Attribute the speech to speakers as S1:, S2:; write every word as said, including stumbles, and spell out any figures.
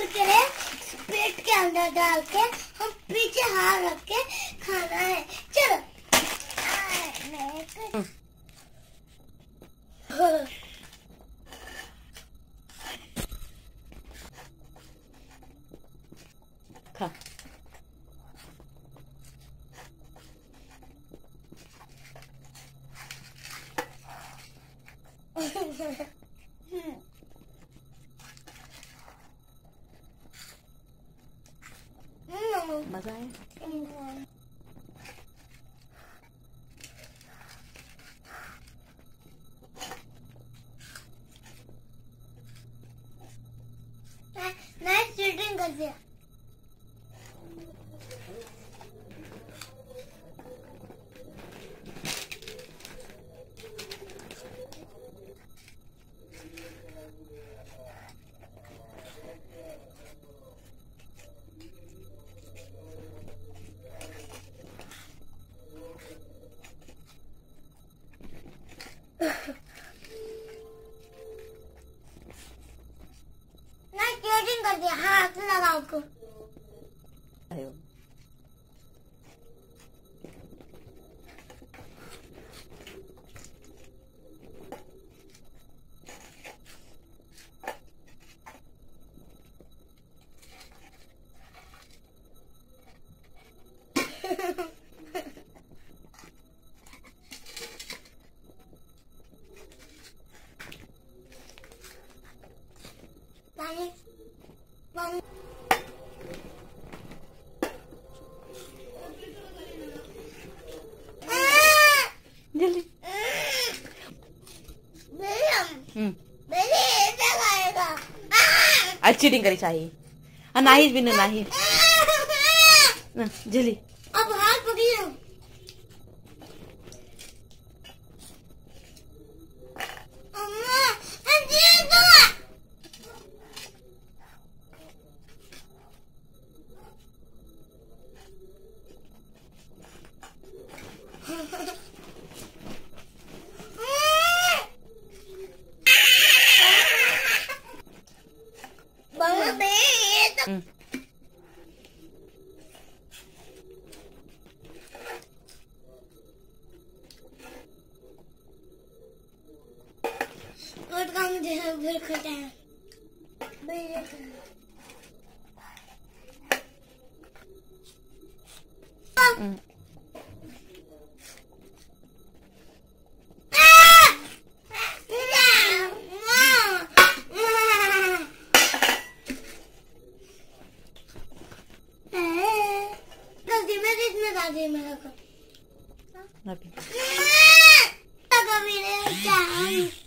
S1: कुरकुरे पेट के अंदर डाल के हम पीछे हाथ रख के खाना है। चलो
S2: खा। मजा आया?
S1: नाइस शूटिंग कर दिया। नाइस शूटिंग कर दिया। हाथ लगाओ को। पानी पानी
S2: जल्दी। हम्म आज चीटिंग करी चाहिए। हाँ नाही भी नाही जल्दी।
S1: अब हाथ पकड़िए। और काम जो है वो खटा है। गलती में इसमें दादी मेरा को
S2: अभी
S1: कभी नहीं